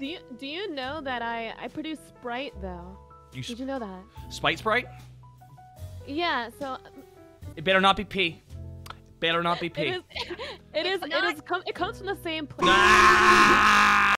Do you know that I produce Sprite though? Did you know that? Sprite? Yeah. So. It better not be pee. Better not be pee. It comes from the same place. Ah!